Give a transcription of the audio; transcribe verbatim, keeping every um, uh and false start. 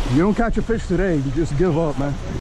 You don't catch a fish today, you just give up, man.